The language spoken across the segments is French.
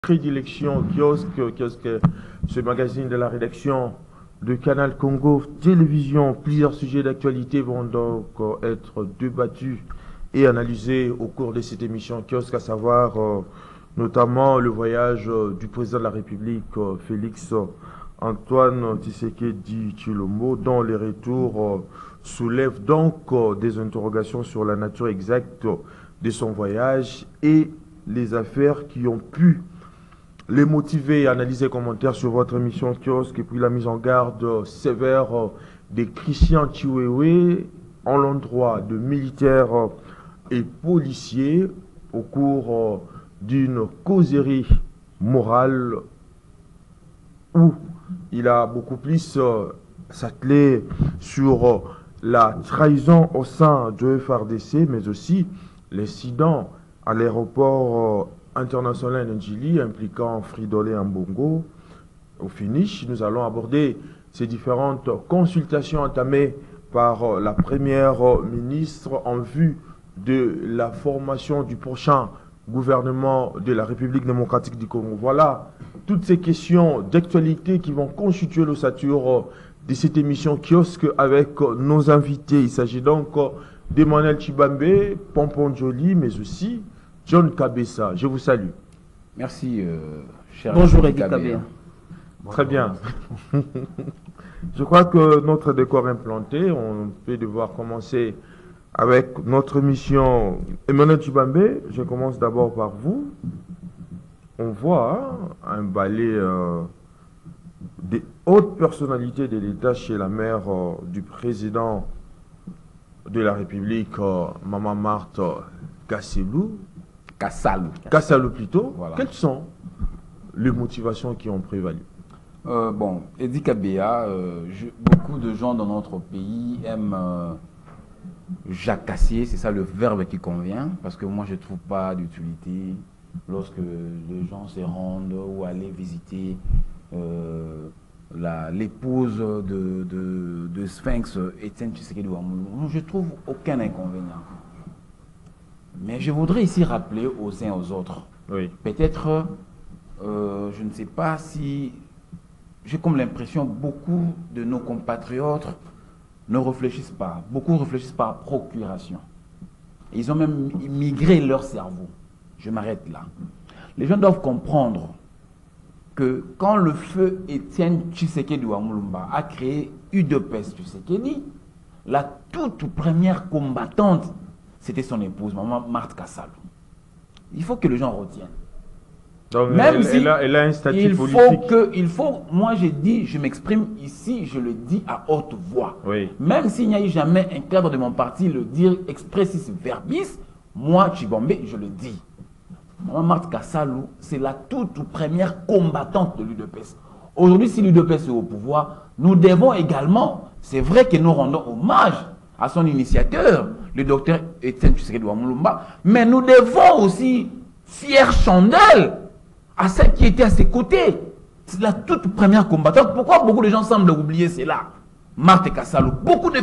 Prédilection, kiosque, ce magazine de la rédaction de Canal Congo Télévision. Plusieurs sujets d'actualité vont donc être débattus et analysés au cours de cette émission kiosque, à savoir notamment le voyage du président de la République, Félix Antoine Tshisekedi Tshilombo, dont les retours soulèvent donc des interrogations sur la nature exacte de son voyage et les affaires qui ont pu les motiver, analyser, commentaires sur votre émission kiosque, et puis la mise en garde sévère des Christian Chiwewe en l'endroit de militaires et policiers au cours d'une causerie morale où il a beaucoup plus s'attelé sur la trahison au sein de FARDC, mais aussi l'incident à l'aéroport international Njili impliquant Fridolin Ambongo. Au finish, nous allons aborder ces différentes consultations entamées par la première ministre en vue de la formation du prochain gouvernement de la République démocratique du Congo. Voilà toutes ces questions d'actualité qui vont constituer l'ossature de cette émission kiosque avec nos invités. Il s'agit donc d'Emmanuel Chibambe, Pompon Joly, mais aussi John Kabessa. Je vous salue. Merci, cher Bonjour, Edith Kabessa. Très bien. Je crois que notre décor est implanté. On peut devoir commencer avec notre mission. Emmanuel Chibambe, je commence d'abord par vous. On voit un balai des hautes personnalités de l'État chez la mère du président de la République, Maman Marthe Kassalou plutôt. Voilà. Quelles sont les motivations qui ont prévalu? Bon, Edith Kabessa, beaucoup de gens dans notre pays aiment jacasser, c'est ça le verbe qui convient, parce que moi je ne trouve pas d'utilité lorsque les gens se rendent ou aller visiter l'épouse de Sphinx, Étienne Tshisekedi Wamulu. Je ne trouve aucun inconvénient. Mais je voudrais ici rappeler aux uns et aux autres, oui. Peut-être, je ne sais pas si, j'ai comme l'impression, beaucoup de nos compatriotes ne réfléchissent pas. Beaucoup réfléchissent par procuration. Ils ont même migré leur cerveau. Je m'arrête là. Les gens doivent comprendre que quand le feu Étienne Tshisekedi Wamulumba a créé UDPS Tshisekedi, la toute première combattante, c'était son épouse, Maman Marthe Kassalou. Il faut que les gens retiennent. Donc, même elle a un statut politique. Moi j'ai dit, je m'exprime ici, je le dis à haute voix. Oui. Même s'il n'y a eu jamais un cadre de mon parti le dire expressis verbis, moi, Chibambe, je le dis. Maman Marthe Kassalou, c'est la toute première combattante de l'UDPS. Aujourd'hui, si l'UDPS est au pouvoir, nous devons également, c'est vrai que nous rendons hommage à son initiateur, le docteur Étienne Tshisekedi Wamulumba, mais nous devons aussi fier chandelle à celle qui était à ses côtés. C'est la toute première combattante. Pourquoi beaucoup de gens semblent oublier cela? Marthe Kassalou, beaucoup de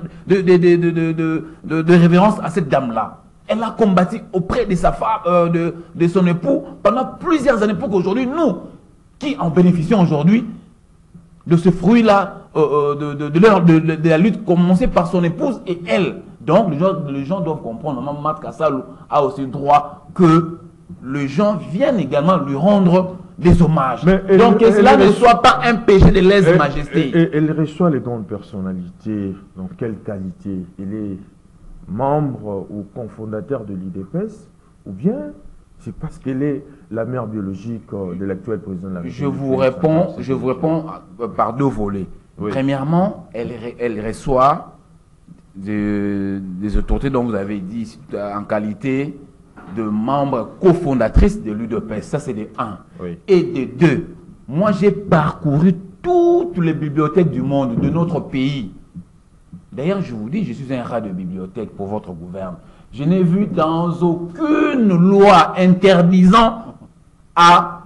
révérence à cette dame-là. Elle a combattu auprès de sa femme, de son époux pendant plusieurs années pour qu'aujourd'hui, nous, qui en bénéficions aujourd'hui de ce fruit-là, de la lutte commencée par son épouse et elle. Donc, les gens doivent comprendre, Maman Marthe Kassalou a aussi droit que les gens viennent également lui rendre des hommages. Donc, que cela ne soit pas un péché de lèse-majesté. Elle reçoit les grandes personnalités. Dans quelle qualité? Elle est membre ou cofondateur de l'IDPS, ou bien c'est parce qu'elle est la mère biologique de l'actuel président de la République? Je vous réponds par deux volets. Oui. Premièrement, elle reçoit des autorités dont vous avez dit en qualité de membre cofondatrice de l'UDPS. Ça, c'est de 1. Oui. Et de 2, moi, j'ai parcouru toutes les bibliothèques du monde, de notre pays. D'ailleurs, je vous dis, je suis un rat de bibliothèque pour votre gouvernement. Je n'ai vu dans aucune loi interdisant à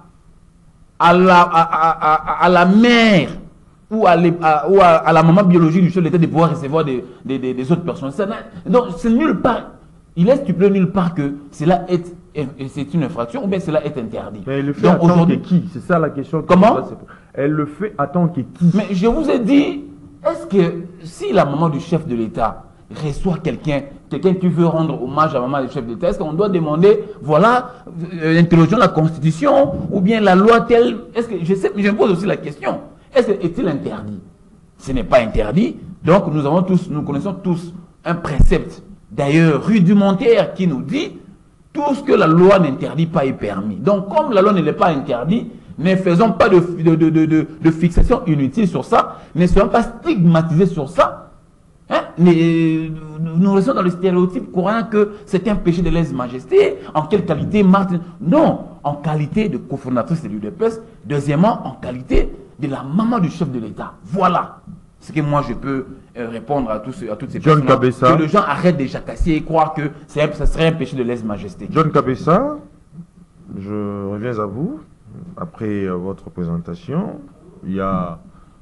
la mère ou à la maman biologique du chef de l'État de pouvoir recevoir des autres personnes. Donc, c'est nulle part. Il est stipulé nulle part que cela est et c'est une infraction ou bien cela est interdit. Mais elle le fait en tant que qui? C'est ça la question. Comment? Elle le fait en tant que qui? Mais je vous ai dit, est-ce que si la maman du chef de l'État reçoit quelqu'un qui veut rendre hommage à la maman du chef de l'État, est-ce qu'on doit demander, voilà, l'interrogeant la Constitution ou bien la loi telle? Est-ce que je me pose aussi la question, est-il interdit? Ce n'est pas interdit. Donc nous connaissons tous un précepte, d'ailleurs rudimentaire, qui nous dit tout ce que la loi n'interdit pas est permis. Donc comme la loi ne l'est pas interdite, ne faisons pas de fixation inutile sur ça, ne soyons pas stigmatisés sur ça. Hein? Nous restons dans le stéréotype courant que c'est un péché de lèse-majesté. En quelle qualité Marthe? Non, en qualité de cofondatrice de l'UDPS. Deuxièmement, en qualité de la maman du chef de l'État. Voilà ce que moi je peux répondre à toutes ces John personnes. Kabessa. Que les gens arrêtent de jacasser et croire que ça serait un péché de lèse-majesté. John Kabessa, je reviens à vous. Après votre présentation, il y a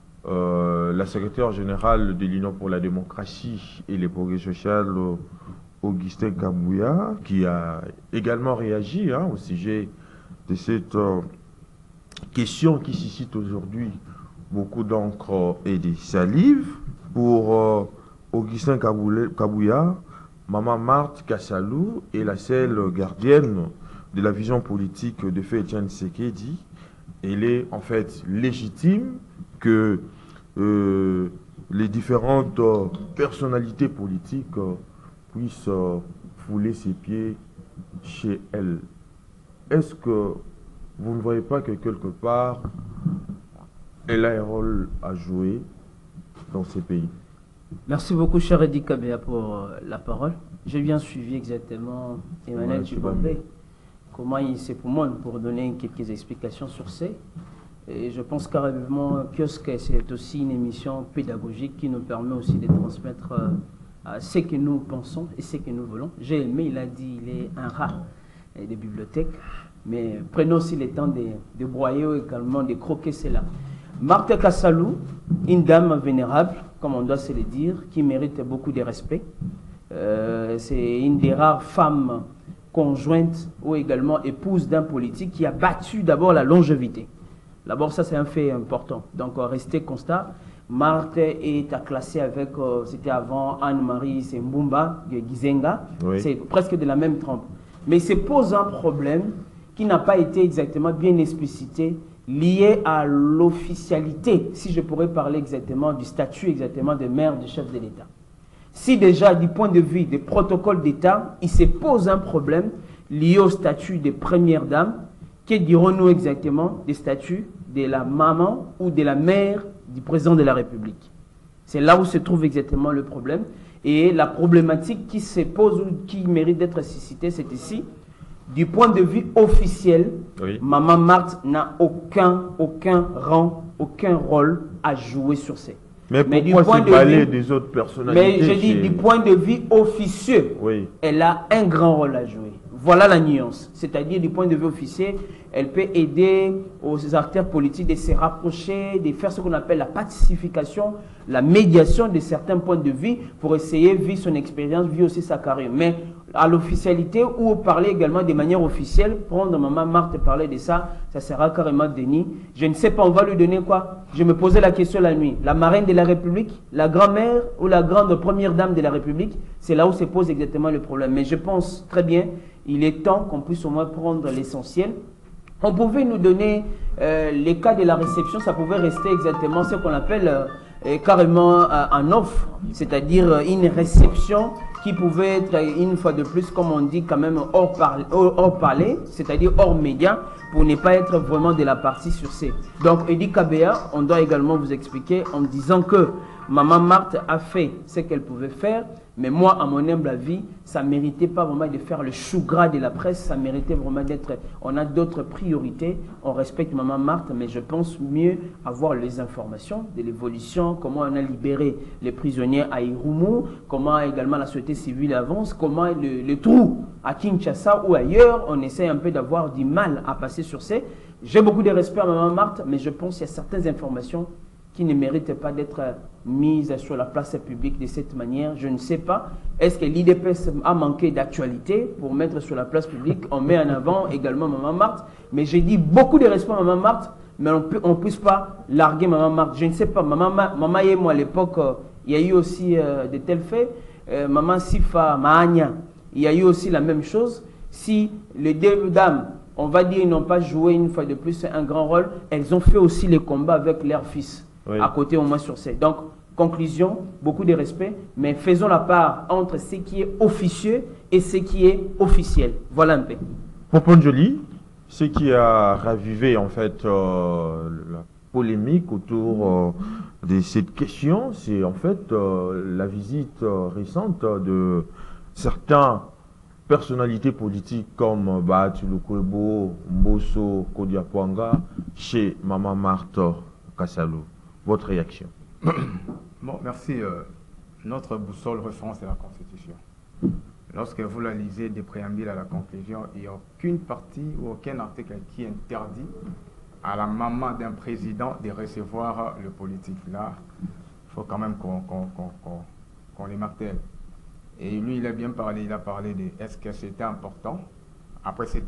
la secrétaire générale de l'Union pour la démocratie et les progrès sociaux, Augustin Kabouya, qui a également réagi au sujet de cette question qui suscite aujourd'hui beaucoup d'encre et de salive. Pour Augustin Kabouya, Maman Marthe Kassalou est la seule gardienne de la vision politique de Feu Etienne Tshisekedi. Elle est en fait légitime que les différentes personnalités politiques puissent fouler ses pieds chez elle. Est-ce que vous ne voyez pas que quelque part, elle a un rôle à jouer dans ces pays? Merci beaucoup, cher Edi Kabea, pour la parole. J'ai bien suivi exactement Emmanuel Chibombe. Comment il s'est pour moi pour donner quelques explications sur ça. Et je pense carrément que c'est aussi une émission pédagogique qui nous permet aussi de transmettre ce que nous pensons et ce que nous voulons. J'ai aimé, il a dit, il est un rat des bibliothèques, mais prenons aussi le temps de broyer également, de croquer cela. Marthe Kassalou, une dame vénérable, comme on doit se le dire, qui mérite beaucoup de respect. C'est une des rares femmes conjointe ou également épouse d'un politique qui a battu d'abord la longévité. D'abord, ça c'est un fait important. Donc, restez constat. Marthe est à classer avec, c'était avant Anne-Marie Mbumba Gizenga. Oui. C'est presque de la même trempe. Mais il se pose un problème qui n'a pas été exactement bien explicité, lié à l'officialité, si je pourrais parler exactement du statut exactement de maire de chef de l'État. Si déjà, du point de vue des protocoles d'État, il se pose un problème lié au statut de première dame, que dirons-nous exactement des statuts de la maman ou de la mère du président de la République? C'est là où se trouve exactement le problème. Et la problématique qui se pose ou qui mérite d'être suscitée, c'est ici, du point de vue officiel, oui. Maman Marthe n'a aucun rang, aucun rôle à jouer sur ces. Mais du point de vue des autres personnalités. Mais je dis du point de vue officieux, oui. Elle a un grand rôle à jouer. Voilà la nuance. C'est-à-dire du point de vue officiel, elle peut aider aux acteurs politiques de se rapprocher, de faire ce qu'on appelle la pacification, la médiation de certains points de vue pour essayer, vu son expérience, vu aussi sa carrière. Mais à l'officialité ou parler également de manière officielle, prendre Maman Marthe parler de ça, ça sera carrément déni. Je ne sais pas, on va lui donner quoi? Je me posais la question la nuit. La marraine de la République, la grand-mère ou la grande première dame de la République, c'est là où se pose exactement le problème. Mais je pense très bien, il est temps qu'on puisse au moins prendre l'essentiel. On pouvait nous donner les cas de la réception, ça pouvait rester exactement ce qu'on appelle carrément en offre, c'est-à-dire une réception qui pouvait être une fois de plus, comme on dit, quand même hors palais, c'est-à-dire hors média, pour ne pas être vraiment de la partie sur ces. Donc, Edi Kabea, on doit également vous expliquer en disant que Maman Marthe a fait ce qu'elle pouvait faire, mais moi, à mon humble avis, ça ne méritait pas vraiment de faire le chou gras de la presse, ça méritait vraiment d'être... On a d'autres priorités, on respecte Maman Marthe, mais je pense mieux avoir les informations de l'évolution, comment on a libéré les prisonniers à Irumu, comment également la société civile avance, comment le trou à Kinshasa ou ailleurs, on essaie un peu d'avoir du mal à passer sur ces... J'ai beaucoup de respect à Maman Marthe, mais je pense qu'il y a certaines informations qui ne méritent pas d'être mises sur la place publique de cette manière. Je ne sais pas. Est-ce que l'IDPS a manqué d'actualité pour mettre sur la place publique? On met en avant également Maman Marthe. Mais j'ai dit beaucoup de respect à Maman Marthe, mais on ne puisse pas larguer Maman Marthe. Je ne sais pas. Maman et moi, à l'époque, il y a eu aussi de tels faits. Maman Sifa, Mahania, il y a eu aussi la même chose. Si les deux dames, on va dire, ils n'ont pas joué une fois de plus un grand rôle, elles ont fait aussi les combats avec leur fils, à côté au moins sur scène. Donc, conclusion, beaucoup de respect, mais faisons la part entre ce qui est officieux et ce qui est officiel. Voilà un peu. Poponjoli, ce qui a ravivé en fait la polémique autour de cette question, c'est en fait la visite récente de certaines personnalités politiques comme Bahati Lukwebo, Mbosso Kodiakwanga chez Maman Marthe Kassalou. Votre réaction? Bon, merci. Notre boussole référence est la Constitution. Lorsque vous la lisez des préambules à la conclusion, il n'y a aucune partie ou aucun article qui interdit à la maman d'un président de recevoir le politique. Là, il faut quand même qu'on les martèle. Et lui, il a bien parlé, il a parlé de est-ce que c'était important, après cette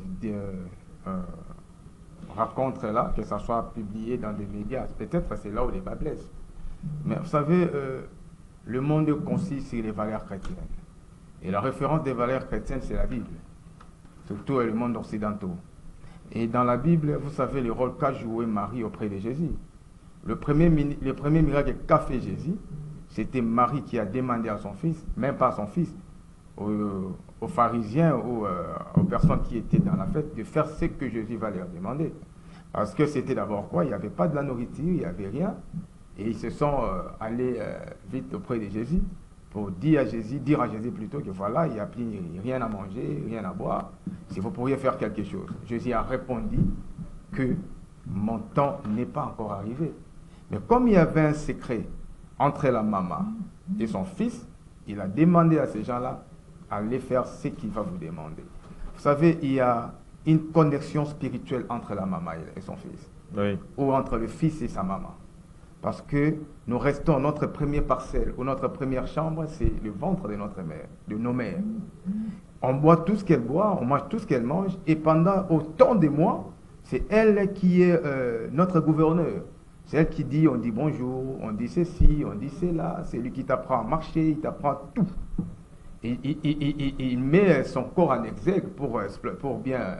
rencontre-là, que ça soit publié dans des médias. Peut-être que c'est là où les bas blessent. Mais vous savez, le monde consiste sur les valeurs chrétiennes. Et la référence des valeurs chrétiennes, c'est la Bible. Surtout le monde occidental. Et dans la Bible, vous savez le rôle qu'a joué Marie auprès de Jésus. Le premier miracle qu'a fait Jésus, c'était Marie qui a demandé à son fils, même pas à son fils, aux pharisiens ou aux personnes qui étaient dans la fête, de faire ce que Jésus va leur demander. Parce que c'était d'abord quoi? Il n'y avait pas de la nourriture, il n'y avait rien. Et ils se sont allés vite auprès de Jésus pour dire à Jésus plutôt que voilà, il n'y a plus rien à manger, rien à boire, si vous pourriez faire quelque chose. Jésus a répondu que mon temps n'est pas encore arrivé. Mais comme il y avait un secret entre la maman et son fils, il a demandé à ces gens-là d'aller faire ce qu'il va vous demander. Vous savez, il y a une connexion spirituelle entre la maman et son fils, ou entre le fils et sa maman. Parce que nous restons, notre première parcelle ou notre première chambre, c'est le ventre de notre mère, de nos mères. On boit tout ce qu'elle boit, on mange tout ce qu'elle mange, et pendant autant de mois, c'est elle qui est notre gouverneur. C'est elle qui dit, on dit bonjour, on dit ceci, on dit cela, c'est lui qui t'apprend à marcher, il t'apprend tout. Et il met son corps en exergue pour bien,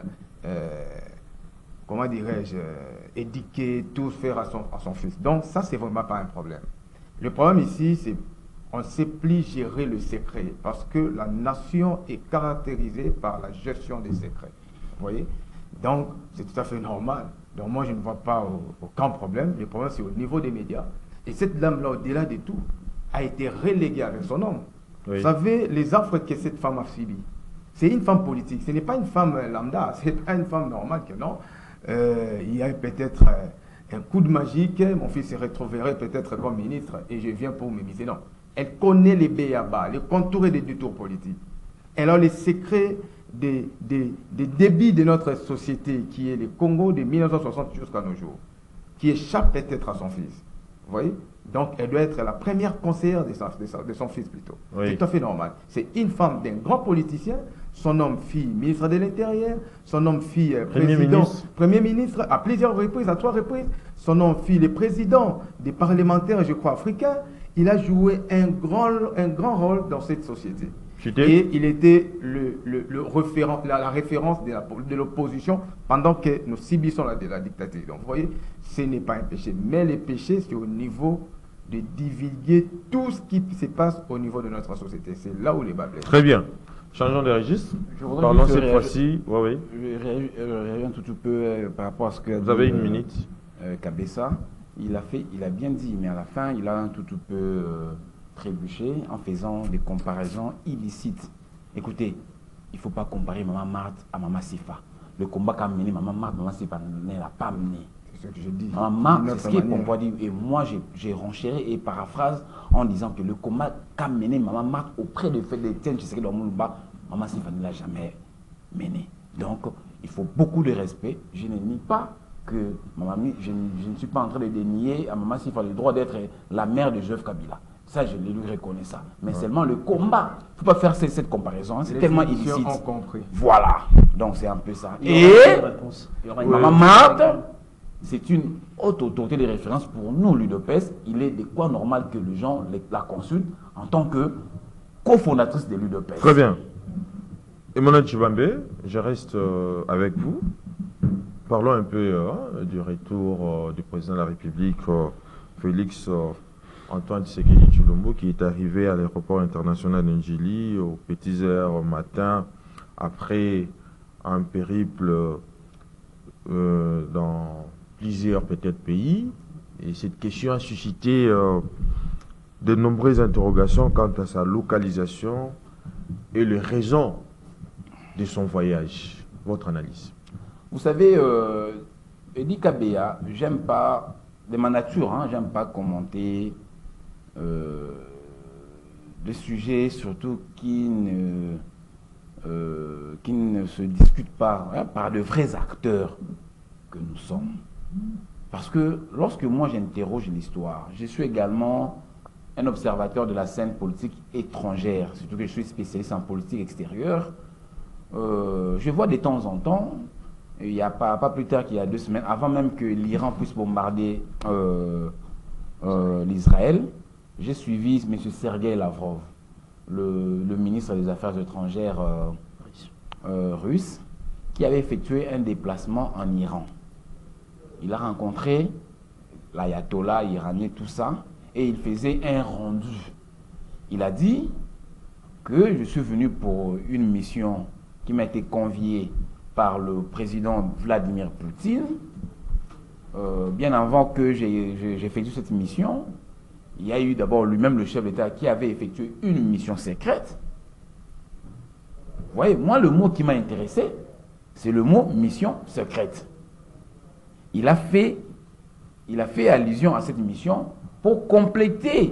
comment dirais-je, éduquer, tout faire à son fils. Donc ça, c'est vraiment pas un problème. Le problème ici, c'est qu'on ne sait plus gérer le secret, parce que la nation est caractérisée par la gestion des secrets. Vous voyez? Donc, c'est tout à fait normal. Donc moi, je ne vois pas aucun problème. Le problème, c'est au niveau des médias. Et cette dame-là, au-delà de tout, a été reléguée avec son homme. Vous savez, les affres que cette femme a subies. C'est une femme politique. Ce n'est pas une femme lambda. Ce n'est pas une femme normale que non. Il y a peut-être un coup de magique. Mon fils se retrouverait peut-être comme ministre et je viens pour m'émiser. Non. Elle connaît les béabas, les contours et les détours politiques. Elle a les secrets des débits de notre société, qui est le Congo de 1960 jusqu'à nos jours, qui échappe peut-être à son fils. Vous voyez? Donc, elle doit être la première conseillère de son fils plutôt. C'est tout à fait normal. C'est une femme d'un grand politicien, son homme fille ministre de l'Intérieur, son homme fille premier ministre à plusieurs reprises, à 3 reprises, son homme fille le président des parlementaires, je crois, africains. Il a joué un grand rôle dans cette société. Et il était la référence de l'opposition pendant que nous subissons la dictature. Donc vous voyez, ce n'est pas un péché. Mais le péché, c'est au niveau de divulguer tout ce qui se passe au niveau de notre société. C'est là où les bas blessent. Très bien. Changeons de registre. Parlons cette fois-ci. Je réagis un tout peu par rapport à ce que... Vous avez une minute. Kabessa, il a bien dit, mais à la fin, il a un tout peu... trébuché en faisant des comparaisons illicites. Écoutez, il ne faut pas comparer Maman Marthe à Maman Sifa. Le combat qu'a mené Maman Marthe, Maman Sifa ne l'a pas mené. C'est ce que je dis. Maman Marthe, c'est ce qu'on peut dire. Et moi, j'ai renchéré et paraphrase en disant que le combat qu'a mené Maman Marthe auprès de Félix Tshisekedi dans Moulba, Maman Sifa ne l'a jamais mené. Donc, il faut beaucoup de respect. Je ne nie pas que Mamami, je ne suis pas en train de dénier à Maman Sifa le droit d'être la mère de Joseph Kabila. Ça, je lui reconnais ça. Mais seulement le combat, il ne faut pas faire cette comparaison. Hein. C'est tellement illicite. Voilà. Donc c'est un peu ça. Et Maman Marthe, c'est une haute autorité de référence pour nous, l'UDPS. Il est de quoi normal que les gens la consultent en tant que cofondatrice de l'UDPS. Très bien. Emmanuel Tshibambe, je reste avec vous. Parlons un peu du retour du président de la République, Félix Antoine Tshisekedi Tshilombo, qui est arrivé à l'aéroport international de Njili aux petites heures matin, après un périple dans plusieurs peut-être pays. Et cette question a suscité de nombreuses interrogations quant à sa localisation et les raisons de son voyage. Votre analyse? Vous savez, Edi Kabea, j'aime pas, de ma nature, hein, j'aime pas commenter des sujets surtout qui ne se discutent pas par de vrais acteurs que nous sommes. Parce que lorsque moi j'interroge l'histoire, je suis également un observateur de la scène politique étrangère, surtout que je suis spécialiste en politique extérieure. Je vois de temps en temps, il n'y a pas plus tard qu'il y a 2 semaines, avant même que l'Iran puisse bombarder l'Israël, j'ai suivi M. Sergei Lavrov, le ministre des Affaires étrangères russe, qui avait effectué un déplacement en Iran. Il a rencontré l'ayatollah iranien, tout ça, et il faisait un rendu. Il a dit que je suis venu pour une mission qui m'a été conviée par le président Vladimir Poutine. Bien avant que j'ai effectué cette mission, il y a eu d'abord lui-même le chef d'État qui avait effectué une mission secrète. Vous voyez, moi le mot qui m'a intéressé, c'est le mot mission secrète. Il a fait allusion à cette mission pour compléter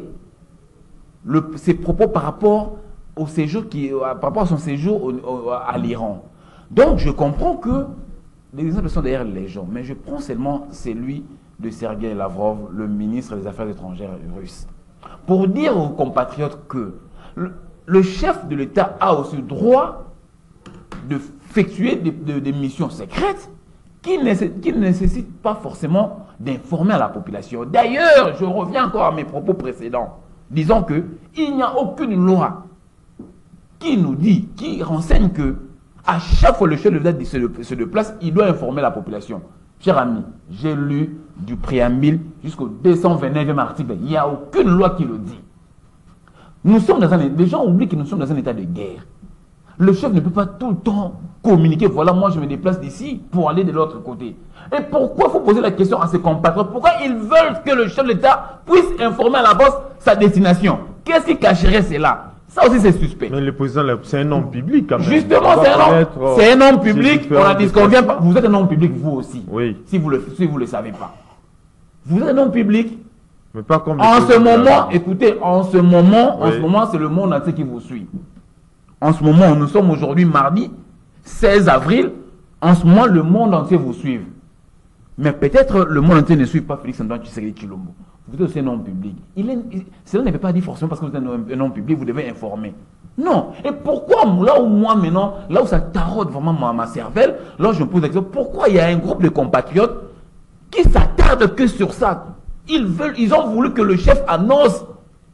ses propos par rapport au séjour par rapport à son séjour à l'Iran. Donc je comprends que les exemples sont derrière les gens, mais je prends seulement celui de Sergei Lavrov, le ministre des Affaires étrangères russe, pour dire aux compatriotes que le chef de l'État a aussi droit d'effectuer des missions secrètes qui ne nécessitent pas forcément d'informer à la population. D'ailleurs, je reviens encore à mes propos précédents, disant qu'il n'y a aucune loi qui nous dit, qui renseigne que à chaque fois le chef de l'État se déplace, il doit informer la population. Cher ami, j'ai lu du préambule jusqu'au 229e article. Il n'y a aucune loi qui le dit. Nous sommes dans les gens oublient que nous sommes dans un état de guerre. Le chef ne peut pas tout le temps communiquer. Voilà, moi je me déplace d'ici pour aller de l'autre côté. Et pourquoi il faut poser la question à ses compatriotes? Pourquoi ils veulent que le chef de l'État puisse informer à la bosse sa destination? Qu'est-ce qui cacherait cela? Ça aussi c'est suspect. Mais le président, c'est un homme public quand même. Justement, c'est un homme public. On a dit qu'on vient pas. Vous êtes un homme public, vous aussi. Oui. Si vous le savez pas. Vous êtes un homme public. Mais pas comme en ce moment, écoutez, en ce moment, c'est le monde entier qui vous suit. En ce moment, nous sommes aujourd'hui mardi 16 avril. En ce moment, le monde entier vous suit. Mais peut-être le monde entier ne suit pas Félix Antoine Tshisekedi Tshilombo. Vous êtes aussi un homme public. Cela ne veut pas dire forcément parce que vous êtes un homme public, vous devez informer. Non. Et pourquoi, là où moi maintenant, là où ça taraude vraiment ma cervelle, là je me pose la question, pourquoi il y a un groupe de compatriotes qui s'attardent que sur ça? Ils ont voulu que le chef annonce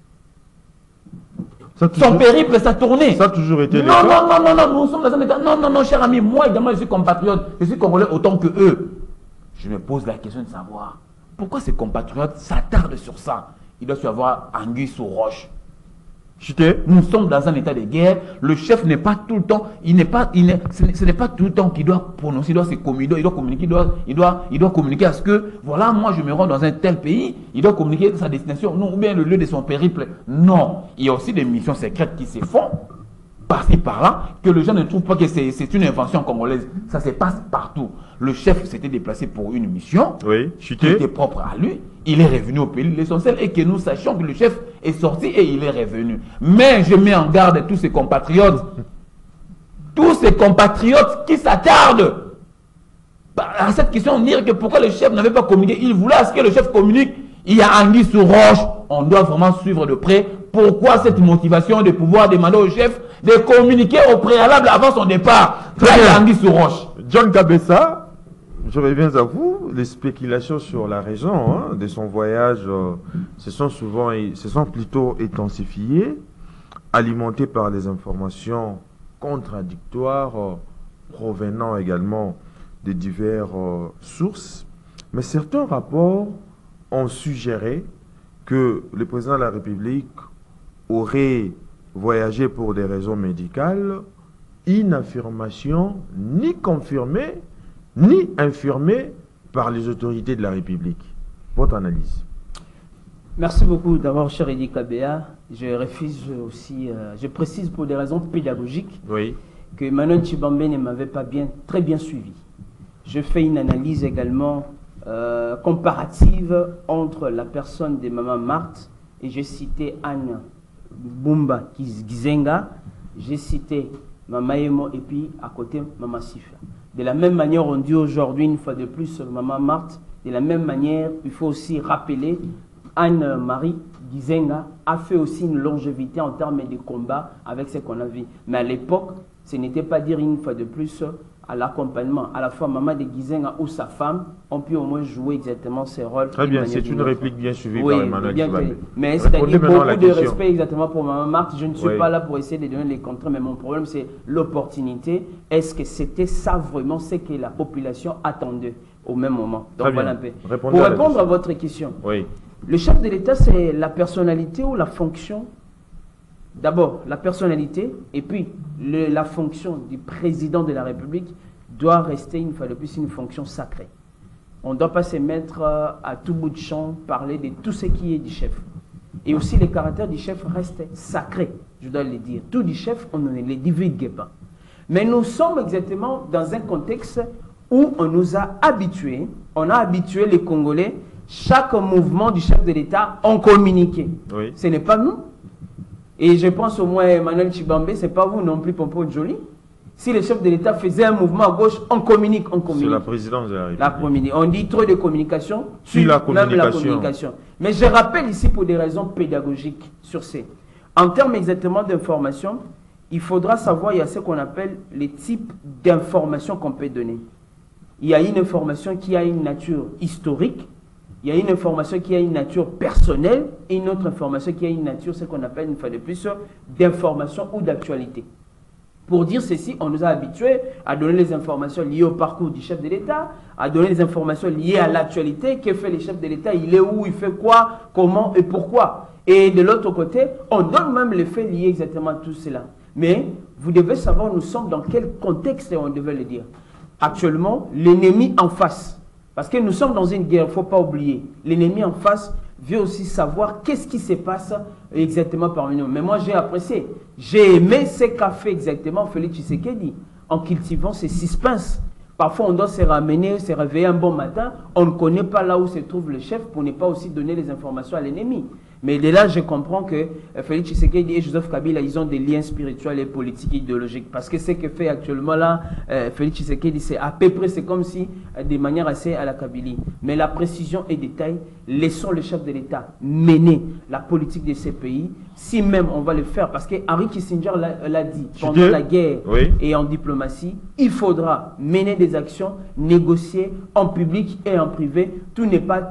son périple, sa tournée. Ça a toujours été non, nous sommes dans un état. Non, cher ami, moi également je suis compatriote, je suis congolais autant que eux. Je me pose la question de savoir pourquoi ces compatriotes s'attardent sur ça. Il doit y avoir anguille sous roche. Nous sommes dans un état de guerre. Le chef n'est pas tout le temps, ce n'est pas tout le temps qu'il doit prononcer, il doit communiquer à ce que, voilà, moi je me rends dans un tel pays, il doit communiquer sa destination, non, ou bien le lieu de son périple. Non, il y a aussi des missions secrètes qui se font, par-ci par-là, que les gens ne trouvent pas que c'est une invention congolaise. Ça se passe partout. Le chef s'était déplacé pour une mission, qui était propre à lui. Il est revenu au pays. L'essentiel est que nous sachions que le chef est sorti et il est revenu. Mais je mets en garde tous ces compatriotes qui s'attardent À cette question, dire que pourquoi le chef n'avait pas communiqué, il voulait à ce que le chef communique. Il y a anguille sous roche. On doit vraiment suivre de près pourquoi cette motivation de pouvoir demander au chef de communiquer au préalable avant son départ. Là, il y a anguille sous roche. John Kabessa, je reviens à vous. Les spéculations sur la raison de son voyage se sont plutôt intensifiées, alimentées par des informations contradictoires provenant également de diverses sources. Mais certains rapports ont suggéré que le président de la République aurait voyagé pour des raisons médicales, une affirmation ni confirmée ni infirmée par les autorités de la République. Votre analyse? Merci beaucoup d'abord, cher Edi Kabea. Je refuse aussi, je précise pour des raisons pédagogiques, oui, que Emmanuel Tshibambe ne m'avait pas très bien suivi. Je fais une analyse également comparative entre la personne de Maman Marthe, et j'ai cité Anne Bumba Gizenga, j'ai cité Mama Emo et puis à côté Mama Sifa. De la même manière, on dit aujourd'hui une fois de plus Maman Marthe, de la même manière, il faut aussi rappeler Anne-Marie Gizenga a fait aussi une longévité en termes de combat avec ce qu'on a vu. Mais à l'époque, ce n'était pas dire une fois de plus à l'accompagnement. À la fois Maman de Gizenga ou sa femme ont pu au moins jouer exactement ces rôles. Très bien, c'est une réplique bien suivie par Emmanuel Tshibambe. Mais c'est-à-dire beaucoup de respect exactement pour Maman Marthe. Je ne suis pas là pour essayer de donner les contrats, mais mon problème c'est l'opportunité. Est-ce que c'était ça vraiment ce que la population attendait au même moment? Donc voilà un peu. Pour répondre à votre question, oui. Le chef de l'État, c'est la personnalité ou la fonction? D'abord, la personnalité, et puis la fonction du président de la République doit rester une fois de plus une fonction sacrée. On ne doit pas se mettre à tout bout de champ, parler de tout ce qui est du chef. Et aussi, les caractères du chef restent sacrés, je dois le dire. Tout du chef, on ne les divulgue pas. Mais nous sommes exactement dans un contexte où on nous a habitués, on a habitué les Congolais. Chaque mouvement du chef de l'État ont communiqué. Oui. Ce n'est pas nous. Et je pense au moins Emmanuel Tshibambe, ce n'est pas vous non plus, Pompo Joly. Si le chef de l'État faisait un mouvement à gauche, on communique. C'est la présidence de la République. On dit trop de communication, sur la communication. Mais je rappelle ici pour des raisons pédagogiques sur ces. En termes exactement d'information, il faudra savoir, il y a ce qu'on appelle les types d'informations qu'on peut donner. Il y a une information qui a une nature historique. Il y a une information qui a une nature personnelle et une autre information qui a une nature, ce qu'on appelle une fois de plus, d'information ou d'actualité. Pour dire ceci, on nous a habitués à donner les informations liées au parcours du chef de l'État, à donner les informations liées à l'actualité, que fait le chef de l'État, il est où, il fait quoi, comment et pourquoi. Et de l'autre côté, on donne même les faits liés exactement à tout cela. Mais vous devez savoir, nous sommes dans quel contexte on devait le dire. Actuellement, l'ennemi en face. Parce que nous sommes dans une guerre, il ne faut pas oublier. L'ennemi en face veut aussi savoir qu'est-ce qui se passe exactement parmi nous. Mais moi, j'ai apprécié. J'ai aimé ce qu'a fait exactement Félix Tshisekedi en cultivant ces suspens. Parfois, on doit se ramener, se réveiller un bon matin. On ne connaît pas là où se trouve le chef pour ne pas aussi donner les informations à l'ennemi. Mais de là, je comprends que Félix Tshisekedi et Joseph Kabila, ils ont des liens spirituels et politiques, idéologiques. Parce que ce que fait actuellement là, Félix Tshisekedi, c'est à peu près, c'est comme si, de manière assez à la Kabylie. Mais la précision et détail, laissons le chef de l'État mener la politique de ces pays, si même on va le faire. Parce que Henry Kissinger l'a dit, pendant la guerre et en diplomatie, il faudra mener des actions, négocier en public et en privé. Tout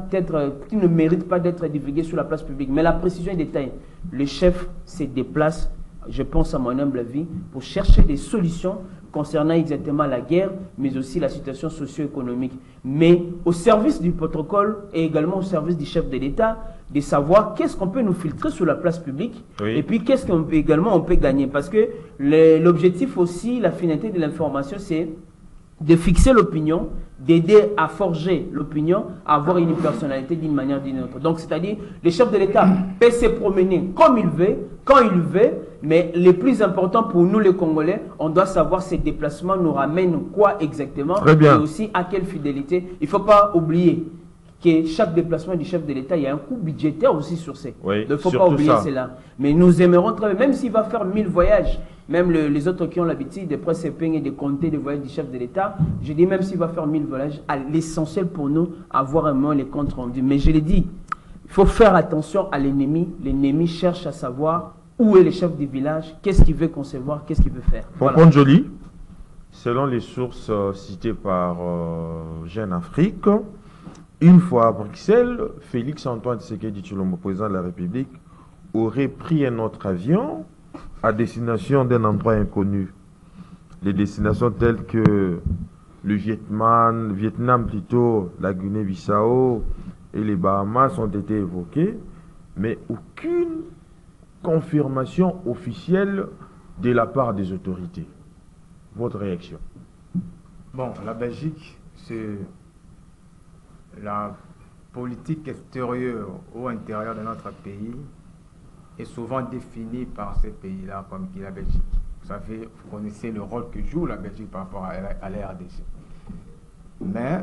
ne mérite pas d'être divulgué sur la place publique. Mais la précision et détail, le chef se déplace, je pense à mon humble avis, pour chercher des solutions concernant exactement la guerre, mais aussi la situation socio-économique. Mais au service du protocole et également au service du chef de l'État, de savoir qu'est-ce qu'on peut nous filtrer sur la place publique et puis qu'est-ce qu'on peut également on peut gagner. Parce que l'objectif aussi, la finalité de l'information, c'est de fixer l'opinion, d'aider à forger l'opinion, à avoir une personnalité d'une manière ou d'une autre. Donc, c'est-à-dire, le chef de l'État peut se promener comme il veut, quand il veut, mais le plus important pour nous, les Congolais, on doit savoir ces déplacements nous ramènent quoi exactement. Très bien. Et aussi à quelle fidélité. Il ne faut pas oublier, que chaque déplacement du chef de l'État, il y a un coût budgétaire aussi sur ces. Oui, Il ne faut pas surtout oublier ça. cela. Mais nous aimerons travailler, même s'il va faire 1000 voyages, même les autres qui ont l'habitude de prendre ses peignes et de compter les voyages du chef de l'État, je dis même s'il va faire 1000 voyages, l'essentiel pour nous, avoir un moment les comptes rendus. Mais je l'ai dit, il faut faire attention à l'ennemi. L'ennemi cherche à savoir où est le chef du village, qu'est-ce qu'il veut concevoir, qu'est-ce qu'il veut faire. Pour Voilà. Compte Joli, selon les sources citées par Jeune Afrique, une fois à Bruxelles, Félix-Antoine Tshisekedi Tshilombo, président de la République, aurait pris un autre avion à destination d'un endroit inconnu. Les destinations telles que le Vietnam plutôt, la Guinée-Bissau et les Bahamas ont été évoquées, mais aucune confirmation officielle de la part des autorités. Votre réaction? Bon, la Belgique, c'est la politique extérieure ou intérieure de notre pays est souvent définie par ces pays-là comme qui est la Belgique. Vous savez, vous connaissez le rôle que joue la Belgique par rapport à la RDC. Mais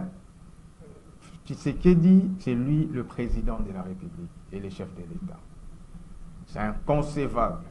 Tshisekedi, c'est lui le président de la République et le chef de l'État. C'est inconcevable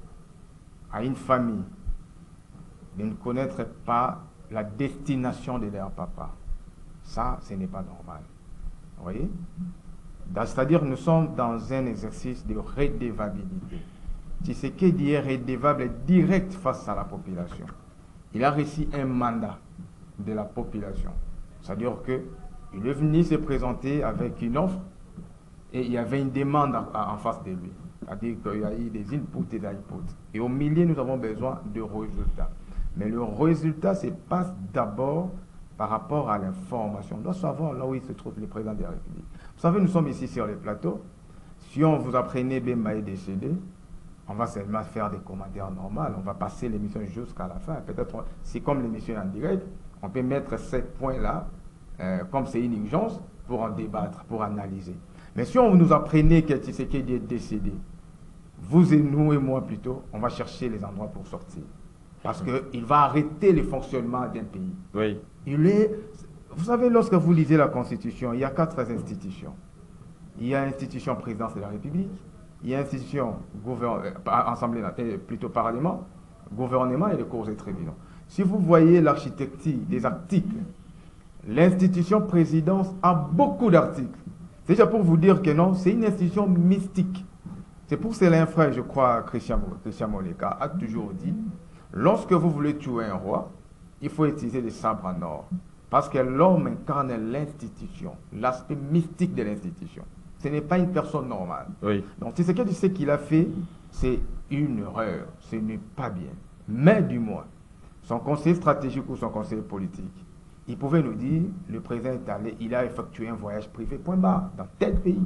à une famille de ne connaître pas la destination de leur papa. Ça, ce n'est pas normal. Vous voyez? C'est-à-dire nous sommes dans un exercice de redevabilité. Tshisekedi est redevable direct face à la population. Il a reçu un mandat de la population. C'est-à-dire qu'il est venu se présenter avec une offre et il y avait une demande en face de lui. C'est-à-dire qu'il y a eu des inputs et des outputs. Et au milieu, nous avons besoin de résultats. Mais le résultat se passe d'abord par rapport à l'information. On doit savoir là où il se trouve le président de la République. Vous savez, nous sommes ici sur le plateau. Si on vous apprenait Bemba est décédé, on va seulement faire des commentaires normaux. On va passer l'émission jusqu'à la fin. Peut-être, c'est comme l'émission en direct, on peut mettre ces points-là, comme c'est une urgence, pour en débattre, pour analyser. Mais si on nous apprenait que Tshisekedi est décédé, vous et nous et moi plutôt, on va chercher les endroits pour sortir. Parce qu'il va arrêter le fonctionnement d'un pays. Oui. Vous savez, lorsque vous lisez la Constitution, il y a 4 institutions. Il y a l'institution présidence de la République, il y a l'institution Assemblée, plutôt Parlement, gouvernement et les cours et tribunaux. Si vous voyez l'architecture des articles, l'institution présidence a beaucoup d'articles. C'est déjà pour vous dire que non, c'est une institution mystique. C'est pour cela un frère, je crois, Christian Moleka a toujours dit, lorsque vous voulez tuer un roi, il faut utiliser des sabres en or. Parce que l'homme incarne l'institution, l'aspect mystique de l'institution. Ce n'est pas une personne normale. Oui. Donc, c'est ce que tu sais qu'il a fait, c'est une erreur. Ce n'est pas bien. Mais du moins, son conseiller stratégique ou son conseiller politique, il pouvait nous dire, le président est allé, il a effectué un voyage privé, point barre, dans tel pays.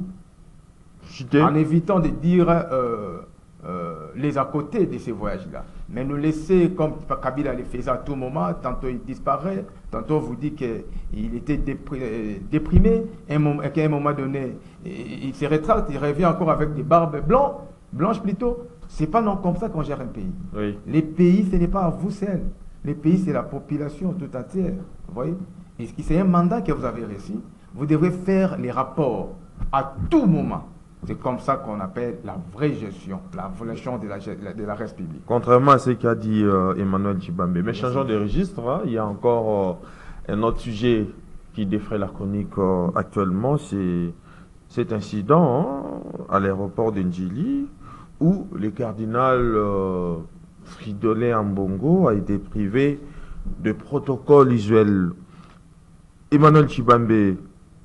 En évitant de dire les à côté de ces voyages-là. Mais nous laisser, comme Kabila le faisait à tout moment, tantôt il disparaît, tantôt vous dit qu'il était déprimé, qu'à un moment donné, il se rétracte, il revient encore avec des barbes blanches plutôt. C'est pas non comme ça qu'on gère un pays. Oui. Les pays, ce n'est pas à vous seul. Les pays, c'est la population tout entière. Vous voyez? Et c'est un mandat que vous avez reçu. Vous devez faire les rapports à tout moment. C'est comme ça qu'on appelle la vraie gestion de la République. Contrairement à ce qu'a dit Emmanuel Tshibambe. Mais changeons de registre, hein. Il y a encore un autre sujet qui défraie la chronique actuellement, c'est cet incident à l'aéroport de Ndjili où le cardinal Fridolin Ambongo a été privé de protocole usuel. Emmanuel Tshibambe,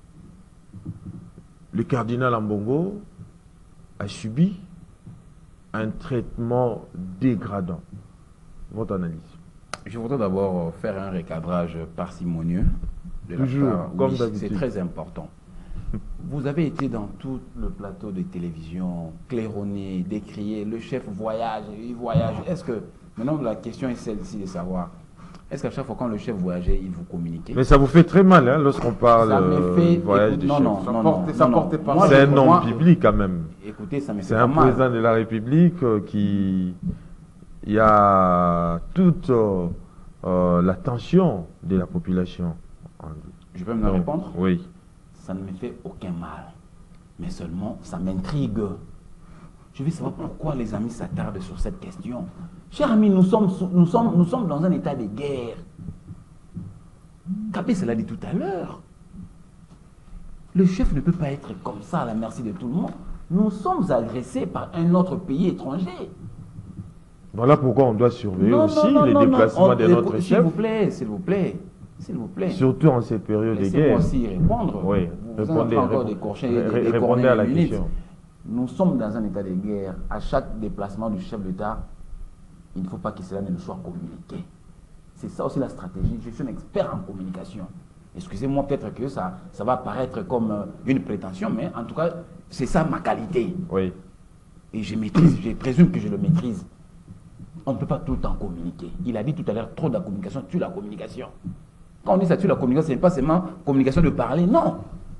le cardinal Ambongo a subi un traitement dégradant. Votre analyse? Je voudrais d'abord faire un recadrage parcimonieux. Toujours, comme d'habitude. C'est très important. Vous avez été dans tout le plateau de télévision, claironné, décrié, le chef voyage, il voyage. Est-ce que, maintenant la question est celle-ci de savoir, est-ce qu'à chaque fois quand le chef voyageait, il vous communiquait? Mais ça vous fait très mal hein, lorsqu'on parle Ça me fait, voyage écoute, du non, chef. non, non, non, ça non, porte non. pas. Moi, C'est un homme moi, public quand même. écoutez, ça me fait C'est pas un mal. président de la République qui... Il y a toute l'attention de la population. Je peux me répondre? Oui. ça ne me fait aucun mal. Mais seulement, ça m'intrigue. Je veux savoir pourquoi les amis s'attardent sur cette question. Chers amis, nous sommes dans un état de guerre. Kabé, cela dit tout à l'heure. Le chef ne peut pas être comme ça à la merci de tout le monde. Nous sommes agressés par un autre pays étranger. Voilà pourquoi on doit surveiller les déplacements de notre chef. S'il vous plaît, s'il vous plaît. S'il vous plaît. Surtout en cette période de guerre. Laissez-moi aussi répondre. Oui, répondez à la question. Nous sommes dans un état de guerre. À chaque déplacement du chef d'État, il ne faut pas que cela ne soit communiqué. C'est ça aussi la stratégie. Je suis un expert en communication. Excusez-moi, peut-être que ça va paraître comme une prétention, mais en tout cas, c'est ça ma qualité. Oui. Et je maîtrise, je présume que je le maîtrise. On ne peut pas tout le temps communiquer. Il a dit tout à l'heure, trop de la communication tue la communication. Quand on dit ça tue la communication, ce n'est pas seulement communication de parler, non.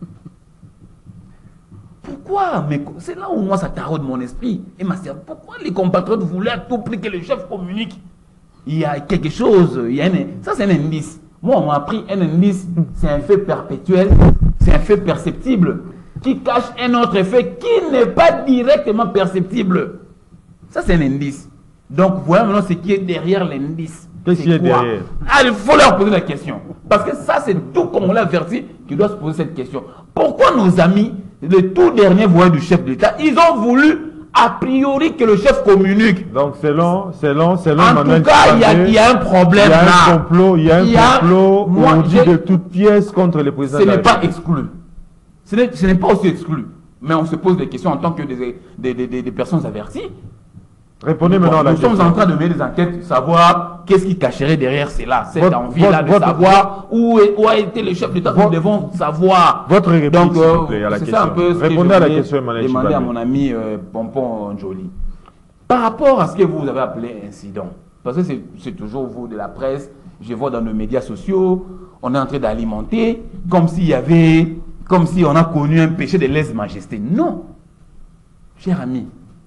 Pourquoi? Mais c'est là où moi ça taraude mon esprit et ma cervelle. Pourquoi les compatriotes voulaient à tout prix que le chef communique? Il y a quelque chose, ça c'est un indice. Moi on m'a appris un indice, c'est un fait perpétuel, c'est un fait perceptible qui cache un autre effet qui n'est pas directement perceptible. Ça c'est un indice. Donc voilà maintenant ce qui est derrière l'indice. Qu'est-ce qui est derrière? Ah, il faut leur poser la question. Parce que ça c'est tout comme on l'a averti qui doit se poser cette question. Pourquoi nos amis, le tout dernier voyage du chef d'État, ils ont voulu a priori que le chef communique? Donc selon en tout cas, il y a un problème là. Il y a un complot on dit de toutes pièces contre les présidents. Ce n'est pas exclu. Ce n'est pas aussi exclu. Mais on se pose des questions en tant que des personnes averties. Répondez maintenant à la question. Nous sommes en train de mener des enquêtes, savoir qu'est-ce qui cacherait derrière cela, cette envie-là de savoir où a été le chef d'État. Nous devons savoir. Votre réponse, donc, s'il vous plaît, à la c'est question. Ça un peu ce Répondez que à la question, Emmanuel demander à mon ami Pompon Joly. Par rapport à ce que vous avez appelé incident, parce que c'est toujours vous de la presse, je vois dans nos médias sociaux, on est en train d'alimenter comme si on a connu un péché de lèse-majesté. Non, cher ami.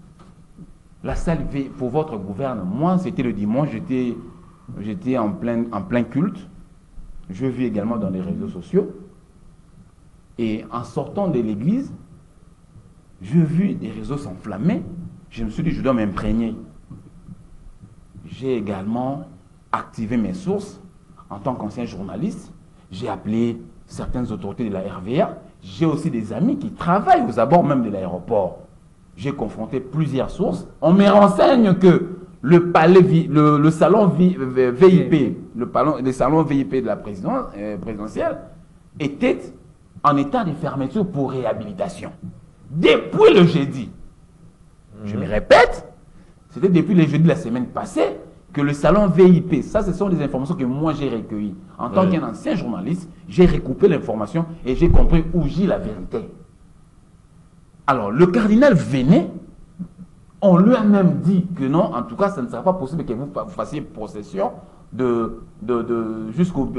La salle pour votre gouvernement, moi c'était le dimanche, j'étais en plein culte. Je vis également dans les réseaux sociaux. Et en sortant de l'église, j'ai vu des réseaux s'enflammer. Je me suis dit, je dois m'imprégner. J'ai également activé mes sources en tant qu'ancien journaliste. J'ai appelé certaines autorités de la RVA. J'ai aussi des amis qui travaillent aux abords même de l'aéroport. J'ai confronté plusieurs sources. On me renseigne que le salon VIP, le salon VIP de la présidentielle était en état de fermeture pour réhabilitation. Depuis le jeudi. Je me répète, c'était depuis le jeudi de la semaine passée que le salon VIP, ça ce sont des informations que moi j'ai recueillies. En tant qu'un ancien journaliste, j'ai recoupé l'information et j'ai compris où j'ai la vérité. Alors, le cardinal venait, on lui a même dit que non, en tout cas, ça ne sera pas possible que vous fassiez possession jusqu'au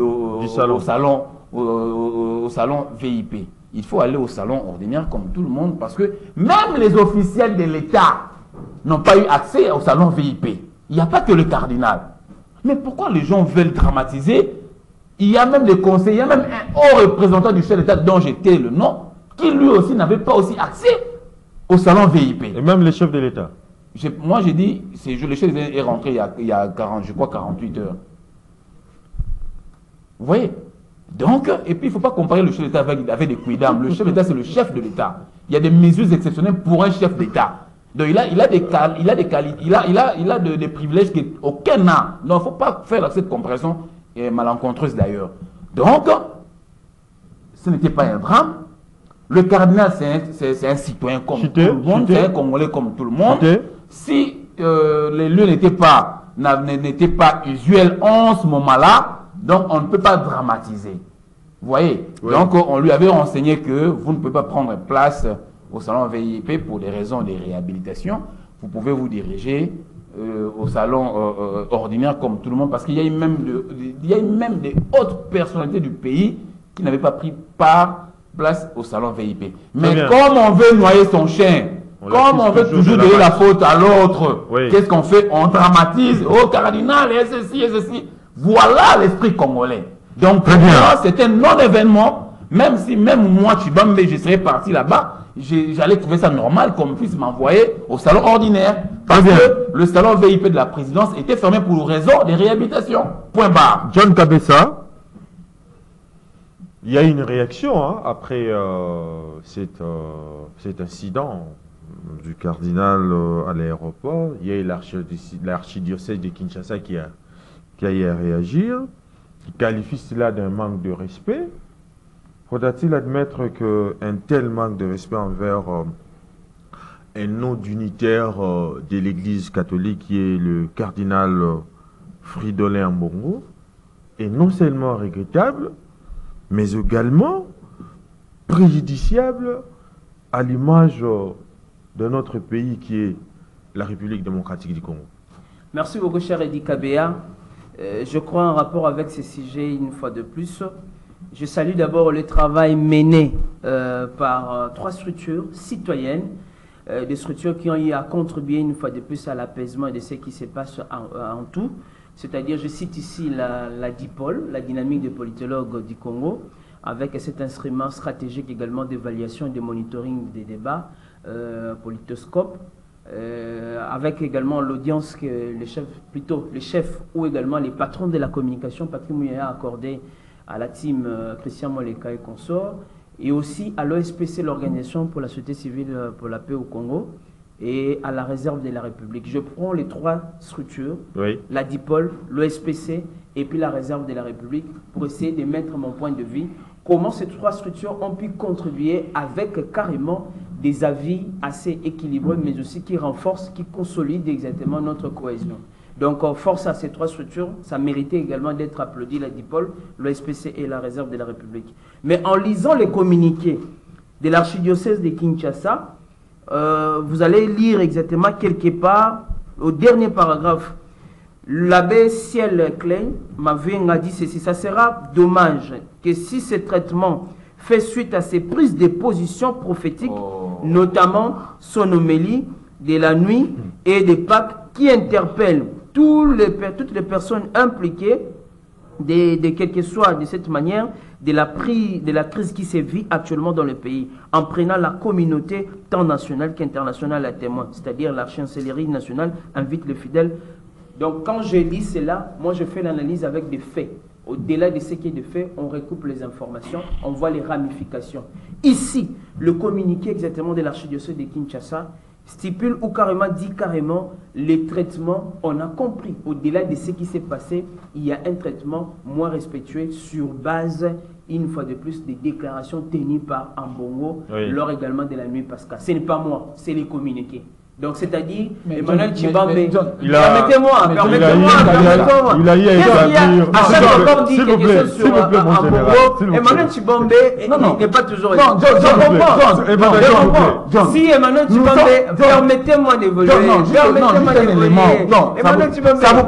salon VIP. Il faut aller au salon ordinaire comme tout le monde parce que même les officiels de l'État n'ont pas eu accès au salon VIP. Il n'y a pas que le cardinal. Mais pourquoi les gens veulent dramatiser? Il y a même des conseillers, il y a même un haut représentant du chef d'État dont j'étais le nom, qui lui aussi n'avait pas aussi accès au salon VIP. Et même le chef de l'État. Moi j'ai dit, le chef de l'État est rentré il y a 48 heures. Vous voyez? Donc, et puis il ne faut pas comparer le chef d'État avec des quidam. Le chef d'État c'est le chef de l'État. Il y a des mesures exceptionnelles pour un chef d'État. Donc il a des privilèges qu'aucun n'a. Donc il ne faut pas faire cette comparaison malencontreuse d'ailleurs. Donc, ce n'était pas un drame. Le cardinal, c'est un citoyen comme tout le monde, c'est un Congolais comme tout le monde. Si les lieux n'étaient pas usuels en ce moment-là, donc on ne peut pas dramatiser. Vous voyez? Oui. Donc on lui avait renseigné que vous ne pouvez pas prendre place au salon VIP pour des raisons de réhabilitation. Vous pouvez vous diriger au salon ordinaire comme tout le monde, parce qu'il y a même des hautes personnalités du pays qui n'avaient pas pris place au salon VIP. Mais comme on veut noyer son chien, comme on veut toujours donner la faute à l'autre, qu'est-ce qu'on fait? On dramatise, oh cardinal, et ceci. Voilà l'esprit congolais. Donc, c'est un non-événement, Même si, même moi, Tshibambe, je serais parti là-bas, j'allais trouver ça normal qu'on puisse m'envoyer au salon ordinaire. Parce que le salon VIP de la présidence était fermé pour raison de réhabilitation. Point barre. John Kabessa, il y a une réaction hein, après cet incident du cardinal à l'aéroport. Il y a eu l'archidiocèse de Kinshasa qui a eu à réagir, qui qualifie cela d'un manque de respect. Faudra-t-il admettre qu'un tel manque de respect envers un autre unitaire de l'Église catholique qui est le cardinal Fridolin Ambongo est non seulement regrettable, mais également préjudiciable à l'image de notre pays qui est la République démocratique du Congo. Merci beaucoup, cher Edi Kabea. Je crois en rapport avec ces sujets, une fois de plus, je salue d'abord le travail mené par 3 structures citoyennes, des structures qui ont eu à contribuer une fois de plus à l'apaisement de ce qui se passe en tout. C'est-à-dire, je cite ici la DIPOL, la dynamique des politologues du Congo, avec cet instrument stratégique également d'évaluation et de monitoring des débats, Politoscope, avec également l'audience que les chefs ou également les patrons de la communication, Patrick Mouyaya, a accordé à la team Christian Moleka et consorts, et aussi à l'OSPC, l'Organisation pour la Société Civile pour la Paix au Congo, et à la Réserve de la République. Je prends les 3 structures, oui. La DIPOL, l'OSPC et puis la Réserve de la République, pour essayer de mettre mon point de vue, comment ces 3 structures ont pu contribuer avec carrément des avis assez équilibrés, mais aussi qui renforcent, qui consolident exactement notre cohésion. Donc, force à ces 3 structures, ça méritait également d'être applaudi, la DIPOL, l'OSPC et la Réserve de la République. Mais en lisant les communiqués de l'archidiocèse de Kinshasa, vous allez lire exactement quelque part, au dernier paragraphe, l'abbé Ciel Klein m'a dit ceci: ça sera dommage que si ce traitement fait suite à ses prises de position prophétiques, notamment son homélie de la nuit et des Pâques, qui interpellent toutes les personnes impliquées, de quelle que soit de cette manière, de la crise qui se vit actuellement dans le pays, en prenant la communauté tant nationale qu'internationale à témoin, c'est-à-dire la chancellerie nationale invite les fidèles. Donc quand je lis cela, moi je fais l'analyse avec des faits. Au-delà de ce qui est de fait, on recoupe les informations, on voit les ramifications. Ici, le communiqué exactement de l'archidiocèse de Kinshasa stipule ou carrément dit carrément les traitements. On a compris, au-delà de ce qui s'est passé, il y a un traitement moins respectueux sur base, une fois de plus, des déclarations tenues par Ambongo, oui, lors également de la nuit pascale. Ce n'est pas moi, c'est les communiqués. Donc, c'est-à-dire, Emmanuel Tshibambe, permettez-moi, il a eu à établir. À chaque fois qu'on dit quelque chose sur Ambongo, Emmanuel Tshibambe n'est pas toujours. Non, je comprends. Si Emmanuel Tshibambe, permettez-moi d'évoluer. Emmanuel Tshibambe, ça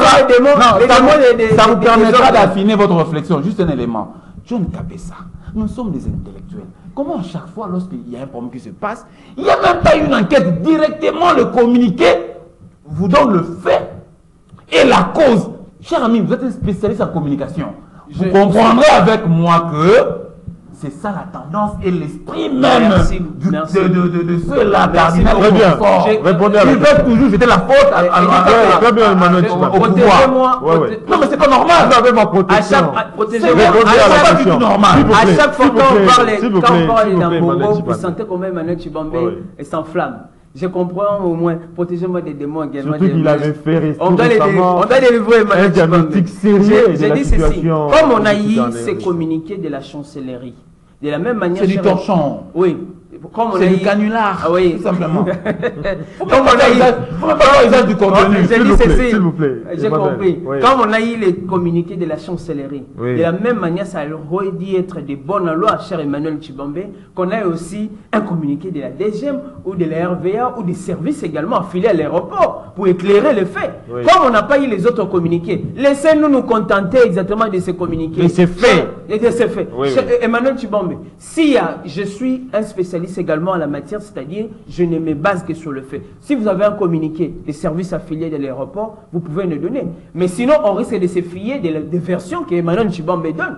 vous permettra d'affiner votre réflexion. Juste un élément. John Kabessa, nous sommes des intellectuels. Comment à chaque fois, lorsqu'il y a un problème qui se passe, il n'y a même pas une enquête, directement le communiqué vous donne le fait et la cause. Cher ami, vous êtes un spécialiste en communication. Vous comprendrez avec moi que c'est ça la tendance et l'esprit même de ceux-là, cardinal. Très bien, répondez à la question. Ils veulent toujours jeter la faute très bien, Emmanuel Tshibambe. Non, mais c'est pas normal. Vous avez ma protection. Protégez-moi. À chaque fois qu'on parle d'Ambongo, vous sentez comment Emmanuel Tshibambe s'enflamme. Je comprends au moins. Protégez-moi des démons également. Surtout qu'il avait fait rester on doit délivrer Emmanuel Tshibambe. J'ai dit ceci. Comme on a eu ces communiqués de la chancellerie, de la même manière. C'est du torchon. Oui. C'est du canular. Ah oui. Tout simplement. Comme on a eu du contenu. S'il vous plaît. J'ai compris. Comme on a eu les communiqués de la chancellerie, de la même manière, ça aurait dû être de bonnes lois, cher Emmanuel Tshibambe, qu'on ait aussi un communiqué de la DGM ou de la RVA ou des services également affiliés à l'aéroport pour éclairer les faits. Comme on n'a pas eu les autres communiqués, laissez-nous nous contenter exactement de ces communiqués. Et c'est fait. Emmanuel Tshibambe, si je suis un spécialiste également en la matière, c'est-à-dire je ne me base que sur le fait. Si vous avez un communiqué des services affiliés de l'aéroport, vous pouvez nous donner. Mais sinon, on risque de se fier des versions que Emmanuel Tshibambe donne.